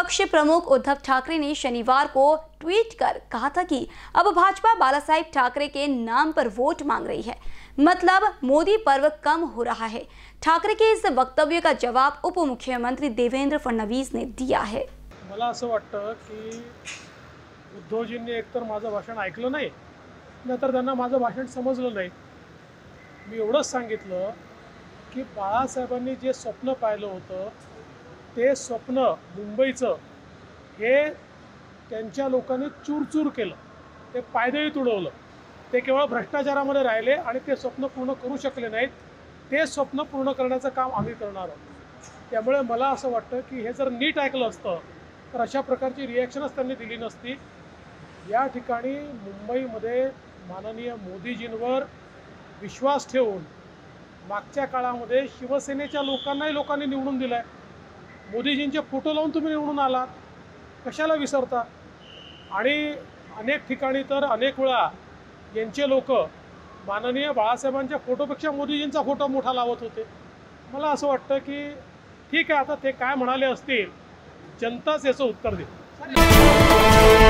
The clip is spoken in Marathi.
विपक्ष प्रमुख उद्धव ठाकरे ने शनिवार को ट्वीट कर कहा था कि अब भाजपा बालासाहेब ठाकरे के नाम पर वोट मांग रही है, मतलब मोदी पर्व कम हो रहा है। ठाकरे के इस वक्तव्य का जवाब उप मुख्यमंत्री देवेंद्र फडणवीस ने दिया है। मला असं वाटतं की उद्धवजींनी एकतर माझं भाषण ऐकलं नाही, नाहीतर त्यांना माझं भाषण समजलं नाही। मी एवढंच सांगितलं की बाळासाहेबांनी जे स्वप्न पाहिलं होतं ते स्वप्न मुंबईचं हे त्यांच्या लोकांनी चूरचूर केलं, ते पायदळी तुडवलं, ते केवळ भ्रष्टाचारामध्ये राहिले आणि ते स्वप्न पूर्ण करू शकले नाहीत। ते स्वप्न पूर्ण करण्याचं काम आम्ही करणार आहोत। त्यामुळे मला असं वाटतं की हे जर नीट ऐकलं असतं तर अशा प्रकारची रिॲक्शनच त्यांनी दिली नसती। या ठिकाणी मुंबईमध्ये माननीय मोदीजींवर विश्वास ठेवून मागच्या काळामध्ये शिवसेनेच्या लोकांनी निवडून दिलाय। मोदीजींचे फोटो लावून तुम्ही निवडून आलात, कशाला विसरता? आणि अनेक ठिकाणी तर अनेक वेळा यांचे लोक माननीय बाळासाहेबांच्या फोटोपेक्षा मोदीजींचा फोटो मोठा लावत होते। मला असं वाटतं की ठीक आहे, आता ते काय म्हणाले असतील जनताच याचं उत्तर देईल।